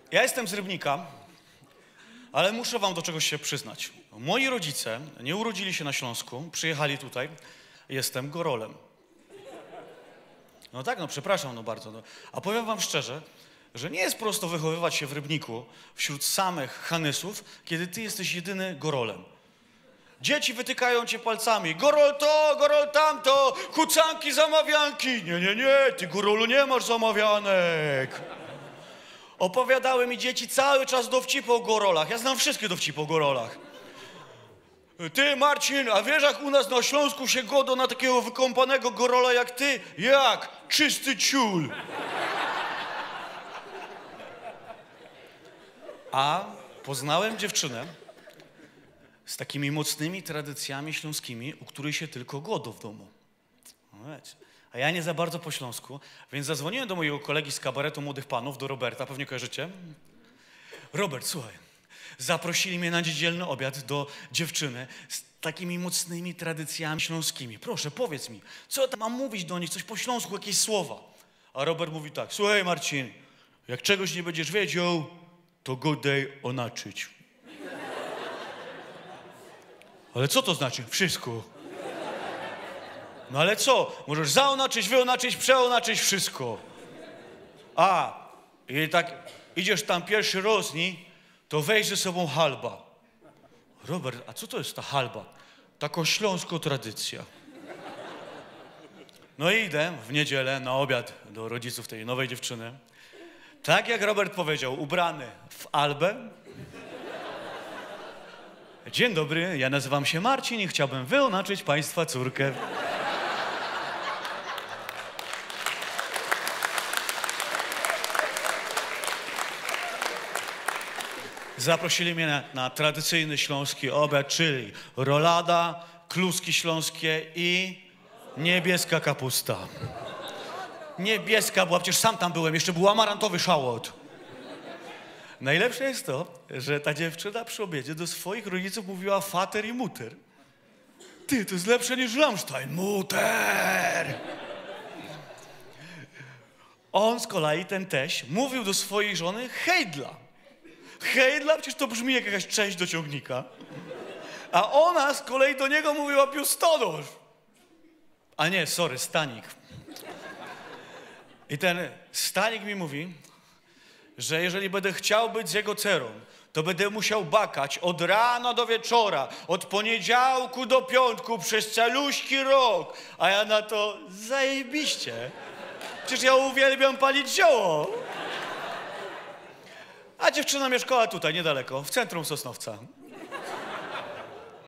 Ja jestem z Rybnika, ale muszę wam do czegoś się przyznać. Moi rodzice nie urodzili się na Śląsku, przyjechali tutaj. Jestem Gorolem. No tak, no przepraszam, no bardzo. No. A powiem wam szczerze, że nie jest prosto wychowywać się w Rybniku wśród samych Hanysów, kiedy ty jesteś jedyny Gorolem. Dzieci wytykają cię palcami. Gorol to, Gorol tamto, kucanki, zamawianki. Nie, ty Gorolu nie masz zamawianek. Opowiadały mi dzieci cały czas dowcipy o Gorolach. Ja znam wszystkie dowcipy o Gorolach. Ty, Marcin, a wiesz, jak u nas na Śląsku się godo na takiego wykąpanego Gorola jak ty? Jak? Czysty ciul. A poznałem dziewczynę z takimi mocnymi tradycjami śląskimi, u której się tylko godo w domu. No wiecie. A ja nie za bardzo po śląsku, więc zadzwoniłem do mojego kolegi z kabaretu Młodych Panów, do Roberta, pewnie kojarzycie? Robert, słuchaj, zaprosili mnie na niedzielny obiad do dziewczyny z takimi mocnymi tradycjami śląskimi. Proszę, powiedz mi, co tam mam mówić do nich, coś po śląsku, jakieś słowa. A Robert mówi tak, słuchaj Marcin, jak czegoś nie będziesz wiedział, to godaj onaczyć. Ale co to znaczy? Wszystko. No ale co? Możesz zaonaczyć, wyonaczyć, przeonaczyć, wszystko. A, i tak idziesz tam pierwszy raz, nie? To weź ze sobą halba. Robert, a co to jest ta halba? Taką śląską tradycja. No i idę w niedzielę na obiad do rodziców tej nowej dziewczyny. Tak jak Robert powiedział, ubrany w albę. Dzień dobry, ja nazywam się Marcin i chciałbym wyonaczyć państwa córkę. Zaprosili mnie na tradycyjny śląski obiad, czyli rolada, kluski śląskie i niebieska kapusta. Niebieska była, przecież sam tam byłem, jeszcze był amarantowy szałot. Najlepsze jest to, że ta dziewczyna przy obiedzie do swoich rodziców mówiła fater i muter. Ty, to jest lepsze niż Rammstein. Muter! On z kolei, ten teść, mówił do swojej żony hejdla. Hejdla? Przecież to brzmi jak jakaś część do ciągnika. A ona z kolei do niego mówiła biustonosz. A nie, sorry, stanik. I ten stanik mi mówi, że jeżeli będę chciał być z jego cerą, to będę musiał bakać od rana do wieczora, od poniedziałku do piątku, przez caluśki rok. A ja na to zajebiście. Przecież ja uwielbiam palić zioło. A dziewczyna mieszkała tutaj, niedaleko, w centrum Sosnowca.